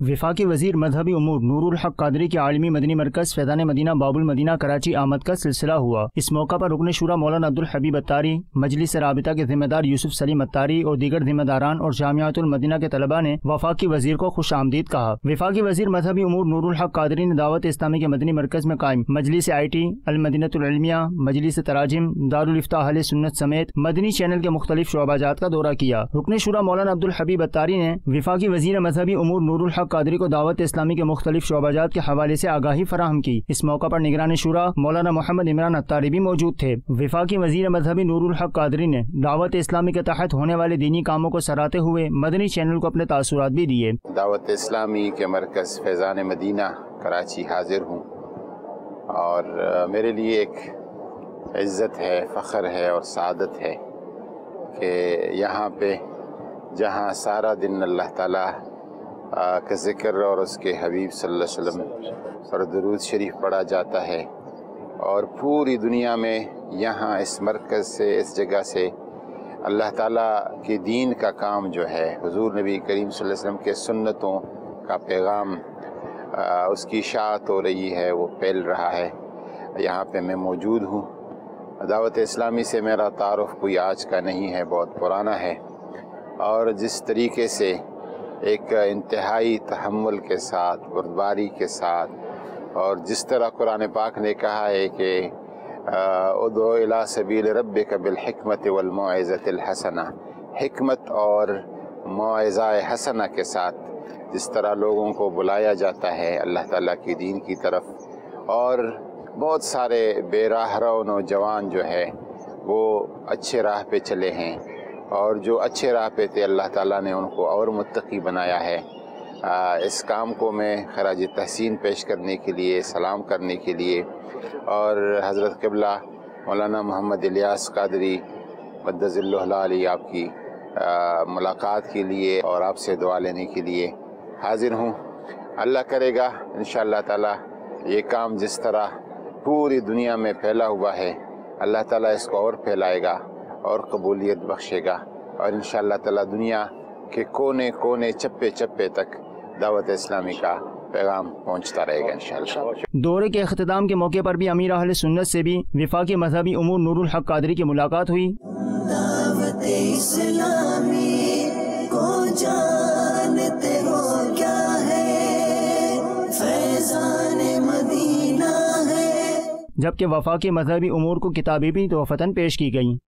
वफाकी वज़ीर मजहबी उमूर नूरुल हक कादरी के आलमी मदनी मरकज़ फैज़ान मदीना बाबुल मदीना कराची आमद का सिलसिला हुआ। इस मौका पर रुकन शुरा मौलाना अब्दुल हबीब अत्तारी, मजलिस राबिता के ज़िम्मेदार यूसुफ सलीम अत्तारी और दीगर ज़िम्मेदारान और जामियातुल मदीना के तलबा ने वफाकी वज़ीर को खुश आमदीद कहा। वफाकी वज़ीर मजहबी उमूर नूरुल हक कादरी ने दावत इस्लामी के मदनी मरकज़ में कायम मजलिस IT, अल मदीनतुल इल्मिया, मजलिस तराजिम, दारुल इफ्ताह अहले सुन्नत समेत मदनी चैनल के मुख्तलिफ शोबाजात का दौरा किया। रुकन शुरा मौलाना अब्दुल हबीब अत्तारी ने वफाकी वज़ीर मजहबी उमूर नूरुल हक कादरी को दावत इस्लामी के मुख्तलिफ शोबाजात के हवाले से आगाही फराहम की। इस मौका पर निगरान शुरा मौलाना मोहम्मद इमरान अत्तारी भी मौजूद थे। वफाकी वज़ीर मजहबी नूरुल हक कादरी ने दावत इस्लामी के तहत होने वाले दीनी कामों को सराहते हुए मदनी चैनल को अपने तासुरात भी दिए। दावत इस्लामी के मरकज़ फैज़ान मदीना कराची हाजिर हूँ और मेरे लिए एक इज़्ज़त है, फ़ख्र है और सआदत है कि यहाँ पे जहाँ सारा दिन अल्लाह ताला का ज़िक्र और उसके हबीब सल्लल्लाहु अलैहि वसल्लम पर दुरूद शरीफ पढ़ा जाता है और पूरी दुनिया में यहाँ इस मरकज़ से, इस जगह से अल्लाह ताला के दीन का काम जो है, हुज़ूर नबी करीम सल्लल्लाहु अलैहि वसल्लम के सुन्नतों का पैगाम उसकी इशाअत हो रही है, वो फैल रहा है। यहाँ पे मैं मौजूद हूँ। दावत इस्लामी से मेरा तारुफ़ कोई आज का नहीं है, बहुत पुराना है और जिस तरीके से एक इंतहाई तहम्मुल के साथ, बर्दारी के साथ और जिस तरह कुरान पाक ने कहा है कि उदउ इला सबील रब्बिका बिल हिकमत वल मौइज़तिल हसना, हिकमत और मौइज़ा हसना के साथ जिस तरह लोगों को बुलाया जाता है अल्लाह ताला की दीन की तरफ। और बहुत सारे बेराह रो नौजवान जो है वो अच्छे राह पे चले हैं और जो अच्छे राह पे थे अल्लाह ताला ने उनको और मुत्तकी बनाया है। इस काम को मैं खराज तहसीन पेश करने के लिए, सलाम करने के लिए और हज़रत क़िबला मौलाना मोहम्मद इलियास कादरी मद्दज़िल्लुहुल आली आपकी मुलाकात के लिए और आपसे दुआ लेने के लिए हाज़िर हूँ। अल्लाह करेगा इंशाअल्लाह ताला ये काम जिस तरह पूरी दुनिया में फैला हुआ है अल्लाह ताला इसको और फैलाएगा और कबूलियत बख्शेगा और इंशाअल्लाह ताला दुनिया के कोने कोने, चप्पे चप्पे तक दावत इस्लामी का पैगाम पहुँचता रहेगा इंशाअल्लाह। दौरे के अख्तिताम के मौके पर भी अमीर अहले सुन्नत से भी वफाकी मजहबी उमूर नूरुल हक कादरी की मुलाकात हुई। दावत इस्लामी को जानते हो क्या है, फैज़ान मदीना है। जबकि वफाकी मजहबी उमूर को किताबें भी तोहफ़तन पेश की गईं।